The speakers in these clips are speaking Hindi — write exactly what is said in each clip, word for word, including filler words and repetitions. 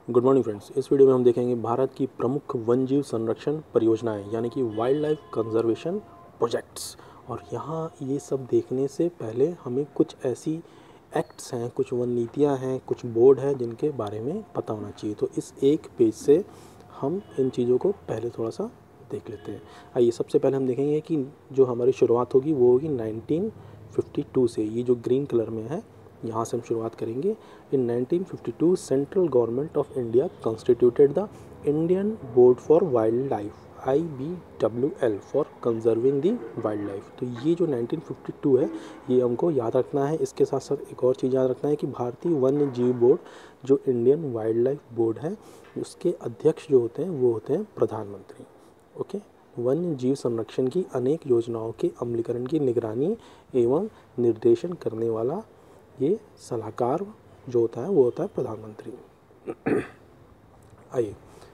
Good morning friends. इस वीडियो में हम देखेंगे भारत की प्रमुख वन्यजीव संरक्षण परियोजनाएं यानी कि वाइल्ड लाइफ कंजर्वेशन प्रोजेक्ट्स। और यहाँ ये सब देखने से पहले हमें कुछ ऐसी एक्ट्स हैं, कुछ वन नीतियाँ हैं, कुछ बोर्ड हैं जिनके बारे में पता होना चाहिए। तो इस एक पेज से हम इन चीज़ों को पहले थोड़ा सा देख लेते हैं। आइए सबसे पहले हम देखेंगे कि जो हमारी शुरुआत होगी वो होगी नाइनटीन फिफ्टी टू से। ये जो ग्रीन कलर में है यहाँ से हम शुरुआत करेंगे। In nineteen fifty two central government of India constituted the Indian board for wildlife I B W L for conserving the wildlife. तो ये जो नाइनटीन फिफ्टी टू है ये हमको याद रखना है। इसके साथ साथ एक और चीज़ याद रखना है कि भारतीय वन्य जीव बोर्ड जो इंडियन वाइल्ड लाइफ बोर्ड है उसके अध्यक्ष जो होते हैं वो होते हैं प्रधानमंत्री। ओके, वन्य जीव संरक्षण की अनेक योजनाओं के अमलीकरण की निगरानी एवं निर्देशन करने वाला ये सलाहकार जो होता है वो होता है प्रधानमंत्री। आइए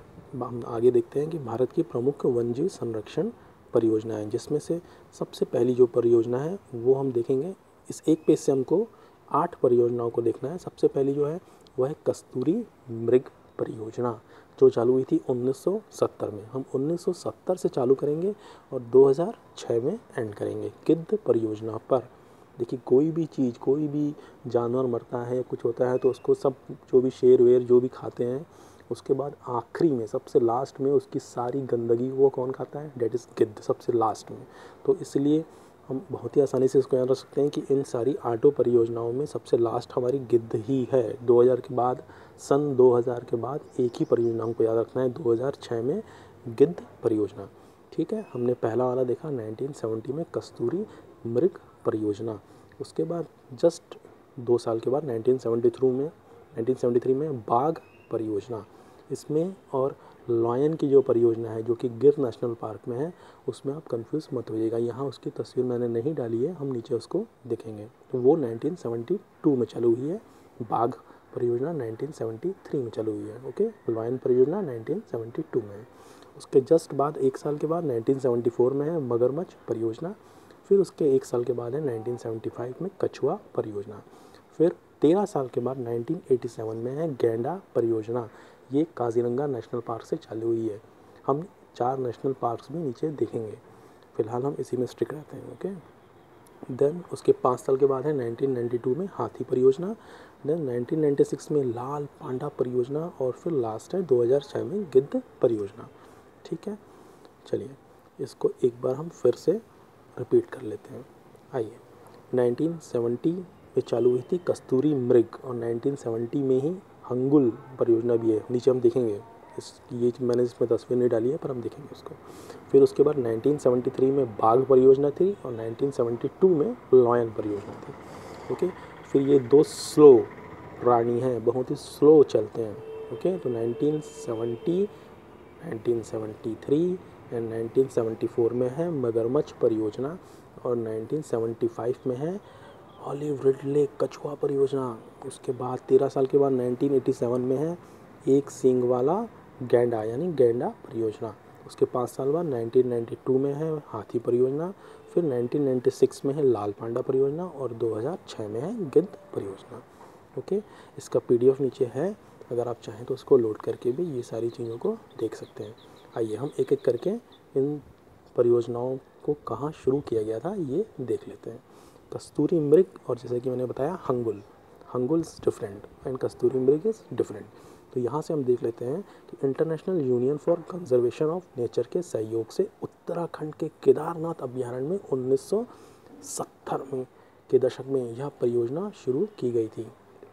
हम आगे देखते हैं कि भारत की प्रमुख वन्यजीव संरक्षण परियोजनाएं, जिसमें से सबसे पहली जो परियोजना है वो हम देखेंगे। इस एक पेज से हमको आठ परियोजनाओं को देखना है। सबसे पहली जो है वह है कस्तूरी मृग परियोजना जो चालू हुई थी उन्नीस सौ सत्तर में। हम उन्नीस सौ सत्तर से चालू करेंगे और दो हज़ार छह में एंड करेंगे। गिद्ध परियोजना पर देखिए, कोई भी चीज़, कोई भी जानवर मरता है, कुछ होता है तो उसको सब जो भी शेर वेर जो भी खाते हैं, उसके बाद आखिरी में सबसे लास्ट में उसकी सारी गंदगी वो कौन खाता है? डेट इज़ गिद्ध, सबसे लास्ट में। तो इसलिए हम बहुत ही आसानी से इसको याद रख सकते हैं कि इन सारी आठों परियोजनाओं में सबसे लास्ट हमारी गिद्ध ही है। दो हज़ार के बाद, सन दो हज़ार के बाद एक ही परियोजना हमको याद रखना है, दो हज़ार छह में गिद्ध परियोजना। ठीक है, हमने पहला वाला देखा नाइनटीन सेवेंटी में कस्तूरी मृग परियोजना। उसके बाद जस्ट दो साल के बाद नाइनटीन सेवेंटी थ्री में नाइनटीन सेवेंटी थ्री में बाघ परियोजना। इसमें और लॉयन की जो परियोजना है जो कि गिर नेशनल पार्क में है उसमें आप कंफ्यूज मत होइएगा। यहाँ उसकी तस्वीर मैंने नहीं डाली है, हम नीचे उसको देखेंगे। तो वो नाइनटीन सेवेंटी टू में चालू हुई है, बाघ परियोजना नाइनटीन सेवेंटी थ्री में चालू हुई है। ओके, लॉयन परियोजना नाइनटीन सेवेंटी टू में है। उसके जस्ट बाद एक साल के बाद नाइनटीन सेवेंटी फोर में है मगरमच्छ परियोजना। फिर उसके एक साल के बाद है नाइनटीन सेवेंटी फाइव में कछुआ परियोजना। फिर तेरह साल के बाद नाइनटीन एटी सेवन में है गैंडा परियोजना। ये काजीरंगा नेशनल पार्क से चालू हुई है। हम चार नेशनल पार्क्स भी नीचे देखेंगे, फिलहाल हम इसी में स्टिक रहते हैं। ओके, देन उसके पाँच साल के बाद है नाइनटीन नाइंटी टू में हाथी परियोजना। देन नाइनटीन नाइंटी सिक्स में लाल पांडा परियोजना और फिर लास्ट है दो हज़ार छह में गिद्ध परियोजना। ठीक है, चलिए इसको एक बार हम फिर से रिपीट कर लेते हैं। आइए, नाइनटीन सेवेंटी में चालू हुई थी कस्तूरी मृग और नाइनटीन सेवेंटी में ही हंगुल परियोजना भी है। नीचे हम देखेंगे, इस ये मैंने इसमें तस्वीर नहीं डाली है पर हम देखेंगे उसको। फिर उसके बाद नाइनटीन सेवेंटी थ्री में बाघ परियोजना थी और नाइनटीन सेवेंटी टू में लॉयन परियोजना थी। ओके, फिर ये दो स्लो प्राणी हैं, बहुत ही स्लो चलते हैं। ओके, तो nineteen seventy, nineteen seventy three and nineteen seventy four में है मगरमच्छ परियोजना और नाइनटीन सेवेंटी फाइव में है ऑलिव रिडले कछुआ परियोजना। उसके बाद तेरह साल के बाद नाइनटीन एटी सेवन में है एक सींग वाला गैंडा यानी गैंडा परियोजना। उसके पाँच साल बाद नाइनटीन नाइंटी टू में है हाथी परियोजना। फिर नाइनटीन नाइंटी सिक्स में है लाल पांडा परियोजना और दो हज़ार छह में है गिद्ध परियोजना। ओके, इसका पीडीएफ नीचे है, अगर आप चाहें तो उसको लोड करके भी ये सारी चीज़ों को देख सकते हैं। आइए हम एक एक करके इन परियोजनाओं को कहाँ शुरू किया गया था ये देख लेते हैं। कस्तूरी मृग, और जैसे कि मैंने बताया hangul, hangul is different and कस्तूरी मृग इज़ डिफरेंट। तो यहाँ से हम देख लेते हैं कि International Union for Conservation of Nature के सहयोग से उत्तराखंड के केदारनाथ अभ्यारण्य में उन्नीस सौ सत्तर में के दशक में यह परियोजना शुरू की गई थी।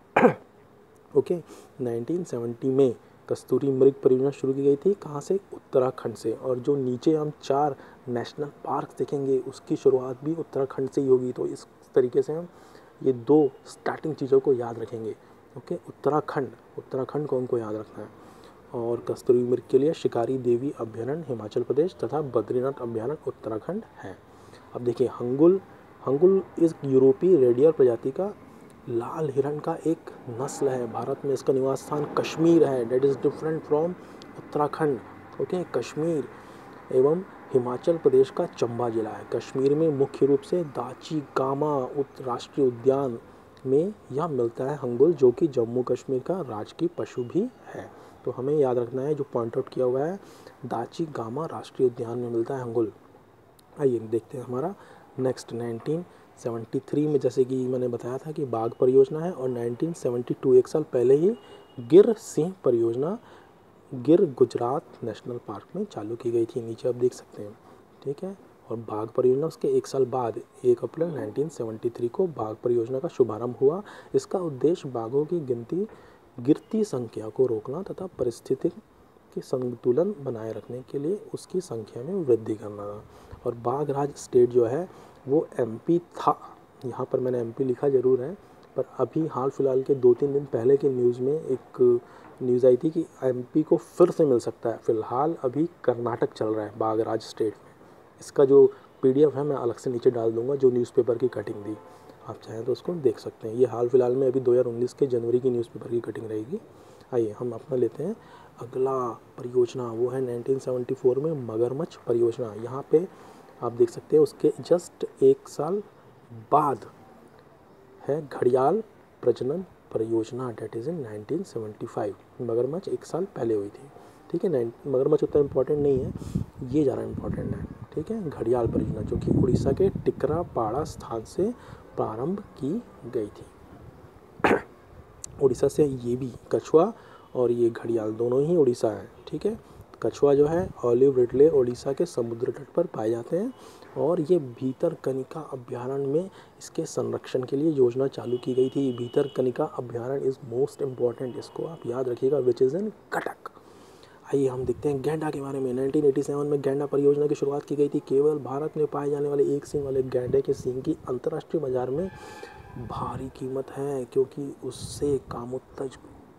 ओके, नाइनटीन सेवेंटी में कस्तूरी मृग परियोजना शुरू की गई थी। कहाँ से? उत्तराखंड से। और जो नीचे हम चार नेशनल पार्क देखेंगे उसकी शुरुआत भी उत्तराखंड से ही होगी। तो इस तरीके से हम ये दो स्टार्टिंग चीज़ों को याद रखेंगे। ओके, उत्तराखंड, उत्तराखंड को हमको याद रखना है। और कस्तूरी मृग के लिए शिकारी देवी अभ्यारण्य हिमाचल प्रदेश तथा बद्रीनाथ अभ्यारण्य उत्तराखंड है। अब देखिए हंगुल, हंगुल इस यूरोपीय रेडियर प्रजाति का लाल हिरण का एक नस्ल है। भारत में इसका निवास स्थान कश्मीर है, that is different from Uttarakhand. Okay, Kashmir एवं हिमाचल प्रदेश का चंबा जिला है। कश्मीर में मुख्य रूप से दाची गामा राष्ट्रीय उद्यान में यह मिलता है हंगुल, जो कि जम्मू कश्मीर का राजकीय पशु भी है। तो हमें याद रखना है जो पॉइंट आउट किया हुआ है दाची गामा राष्ट्रीय उद्यान में मिलता है हंगुल। आइए देखते हैं हमारा नेक्स्ट नाइनटीन सेवेंटी थ्री में, जैसे कि मैंने बताया था कि बाघ परियोजना है, और नाइनटीन सेवेंटी टू एक साल पहले ही गिर सिंह परियोजना गिर गुजरात नेशनल पार्क में चालू की गई थी, नीचे आप देख सकते हैं। ठीक है, और बाघ परियोजना उसके एक साल बाद एक अप्रैल नाइनटीन सेवेंटी थ्री को बाघ परियोजना का शुभारंभ हुआ। इसका उद्देश्य बाघों की गिनती गिरती संख्या को रोकना तथा परिस्थिति के संतुलन बनाए रखने के लिए उसकी संख्या में वृद्धि करना था। और बाघ राज स्टेट जो है वो एमपी था, यहाँ पर मैंने एमपी लिखा ज़रूर है, पर अभी हाल फिलहाल के दो तीन दिन पहले की न्यूज़ में एक न्यूज़ आई थी कि एमपी को फिर से मिल सकता है। फ़िलहाल अभी कर्नाटक चल रहा है बाघ राज स्टेट में। इसका जो पीडीएफ है मैं अलग से नीचे डाल दूंगा, जो न्यूज़पेपर की कटिंग थी, आप चाहें तो उसको देख सकते हैं। ये हाल फिलहाल में अभी दो हज़ार उन्नीस के जनवरी की न्यूज़पेपर की कटिंग रहेगी। आइए हम अपना लेते हैं अगला परियोजना, वो है नाइनटीन सेवेंटी फोर में मगरमच्छ परियोजना। यहाँ पे आप देख सकते हैं उसके जस्ट एक साल बाद है घड़ियाल प्रजनन परियोजना, that is in nineteen seventy five. मगरमच्छ एक साल पहले हुई थी। ठीक है, नाइन मगरमच्छ उतना इम्पोर्टेंट नहीं है, ये ज़्यादा इम्पोर्टेंट है। ठीक है, घड़ियाल परियोजना जो कि उड़ीसा के टिकरापाड़ा स्थान से प्रारंभ की गई थी। उड़ीसा से ये भी कछुआ और ये घड़ियाल दोनों ही उड़ीसा हैं। ठीक है, कछुआ जो है ऑलिव रिडले उड़ीसा के समुद्र तट पर पाए जाते हैं, और ये भीतरकनिका अभ्यारण्य में इसके संरक्षण के लिए योजना चालू की गई थी। भीतरकनिका अभ्यारण्य इज़ मोस्ट इम्पॉर्टेंट, इसको आप याद रखिएगा, विच इज़ इन कटक। आइए हम देखते हैं गैंडा के बारे में। नाइनटीन एटी सेवन में गैंडा परियोजना की शुरुआत की गई थी। केवल भारत में पाए जाने वाले एक सींग वाले गैंडे के सींग की अंतर्राष्ट्रीय बाजार में भारी कीमत है, क्योंकि उससे कामोत्तेज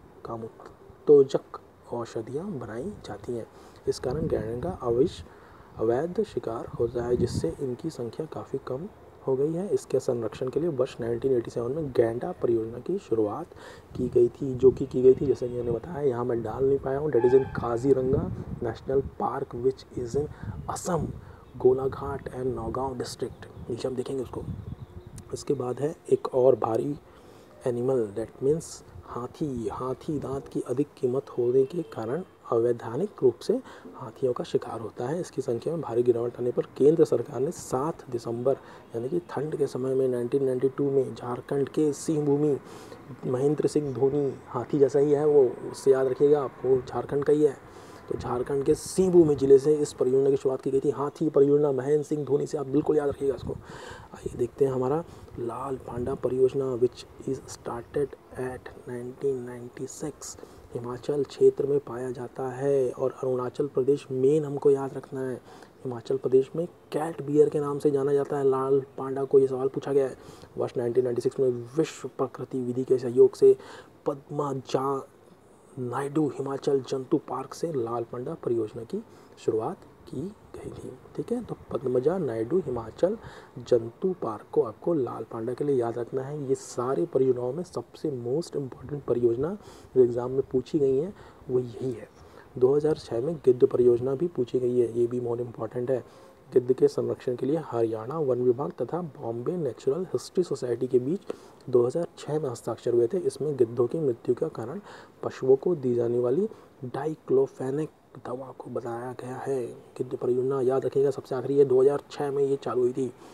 कामोत्तेजक औषधियाँ बनाई जाती हैं। इस कारण गैंडे का अविश अवैध शिकार होता है, जिससे इनकी संख्या काफ़ी कम हो गई है। इसके संरक्षण के लिए वर्ष नाइनटीन एटी सेवन में गैंडा परियोजना की शुरुआत की गई थी, जो कि की गई थी जैसे कि मैंने बताया, यहाँ मैं डाल नहीं पाया हूँ, that is in Kaziranga national park which is in Assam, Golaghat and Nagaon district. नीचे हम देखेंगे उसको। इसके बाद है एक और भारी एनिमल, दैट मीन्स हाथी। हाथी दांत की अधिक कीमत होने के कारण अवैधानिक रूप से हाथियों का शिकार होता है। इसकी संख्या में भारी गिरावट आने पर केंद्र सरकार ने सात दिसंबर यानी कि ठंड के समय में नाइनटीन नाइंटी टू में झारखंड के सिंहभूमि महेंद्र सिंह धोनी, हाथी जैसा ही है वो, उससे याद रखिएगा आप, वो झारखंड का ही है। तो झारखंड के सिंहभूमि जिले से इस परियोजना की शुरुआत की गई थी। हाथी परियोजना महेंद्र सिंह धोनी से आप बिल्कुल याद रखिएगा इसको। आइए देखते हैं हमारा लाल पांडा परियोजना, which is started at nineteen ninety six. Himachal क्षेत्र में पाया जाता है, और अरुणाचल प्रदेश मेन हमको याद रखना है। हिमाचल प्रदेश में कैट बियर के नाम से जाना जाता है लाल पांडा को। ये सवाल पूछा गया है। वर्ष नाइनटीन नाइंटी सिक्स में विश्व प्रकृति विधि के सहयोग से पद्मा जा नायडू हिमाचल जंतु पार्क से लाल पांडा परियोजना की शुरुआत की गई थी। ठीक है, तो पद्मजा नायडू हिमाचल जंतु पार्क को आपको लाल पांडा के लिए याद रखना है। ये सारी परियोजनाओं में सबसे मोस्ट इम्पॉर्टेंट परियोजना जो एग्ज़ाम में पूछी गई है वो यही है। दो हज़ार छह में गिद्ध परियोजना भी पूछी गई है, ये भी बहुत इम्पॉर्टेंट है। गिद्ध के संरक्षण के लिए हरियाणा वन विभाग तथा बॉम्बे नेचुरल हिस्ट्री सोसाइटी के बीच दो हज़ार छह में हस्ताक्षर हुए थे। इसमें गिद्धों की मृत्यु का कारण पशुओं को दी जाने वाली डाइक्लोफेनेक दवा को बताया गया है। गिद्ध परियोजना याद रखिएगा, सबसे आखिरी है, दो हज़ार छह में ये चालू हुई थी।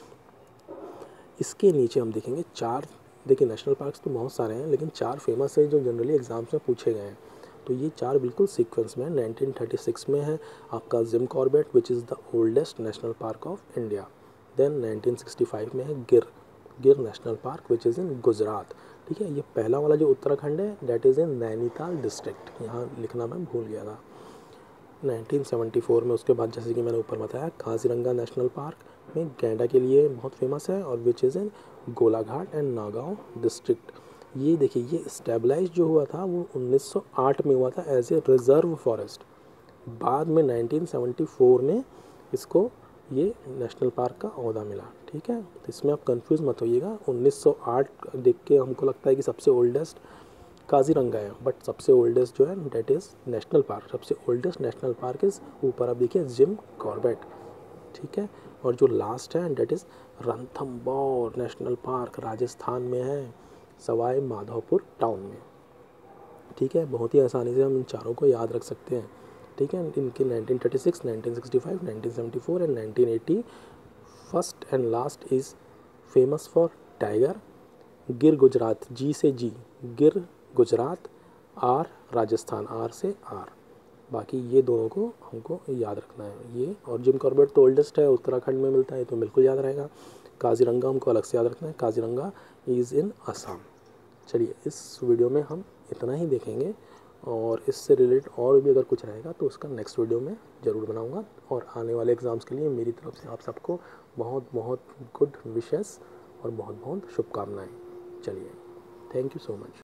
इसके नीचे हम देखेंगे चार, देखिए नेशनल पार्क्स तो बहुत सारे हैं, लेकिन चार फेमस है जो जनरली एग्जाम्स में पूछे गए हैं। तो ये चार बिल्कुल सीक्वेंस में है। नाइनटीन थर्टी सिक्स में है आपका Jim Corbett which is the oldest national park of India. Then nineteen sixty five में है Gir Gir national park which is in Gujarat. ठीक है, ये पहला वाला जो उत्तराखंड है that is in Nainital district, यहाँ लिखना मैं भूल गया था। नाइनटीन सेवेंटी फोर में उसके बाद जैसे कि मैंने ऊपर बताया काजीरंगा नेशनल पार्क में गैंडा के लिए बहुत फेमस है, और which is in Golaghat and Nagaon district. ये देखिए, ये स्टेबलाइज जो हुआ था वो उन्नीस सौ आठ में हुआ था एज ए रिजर्व फॉरेस्ट। बाद में नाइनटीन सेवेंटी फोर में इसको ये नेशनल पार्क का ओहदा मिला। ठीक है, तो इसमें आप कंफ्यूज मत होइएगा। उन्नीस सौ आठ देख के हमको लगता है कि सबसे ओल्डेस्ट काजीरंगा है, बट सबसे ओल्डेस्ट जो है डेट इज़ नेशनल पार्क। सबसे ओल्डेस्ट नेशनल पार्क इज़ ऊपर आप देखिए जिम कॉर्बेट। ठीक है, और जो लास्ट है that is Ranthambore national park, Rajasthan में है, सवाई माधोपुर टाउन में। ठीक है, बहुत ही आसानी से हम इन चारों को याद रख सकते हैं। ठीक है, इनके nineteen thirty six, nineteen sixty five, nineteen seventy four and nineteen eighty. First and last is famous for tiger. Gir Gujarat, G से G, Gir Gujarat, R Rajasthan, R से आर। बाकी ये दोनों को हमको याद रखना है ये। और जिम कॉर्बेट तो ओल्डेस्ट है, उत्तराखंड में मिलता है, तो बिल्कुल याद रहेगा। काजीरंगा हमको अलग से याद रखना है, काजीरंगा इज़ इन असम। चलिए, इस वीडियो में हम इतना ही देखेंगे, और इससे रिलेटेड और भी अगर कुछ रहेगा तो उसका नेक्स्ट वीडियो में ज़रूर बनाऊंगा। और आने वाले एग्ज़ाम्स के लिए मेरी तरफ से आप सबको बहुत बहुत गुड विशेस और बहुत बहुत शुभकामनाएं। चलिए, थैंक यू सो मच।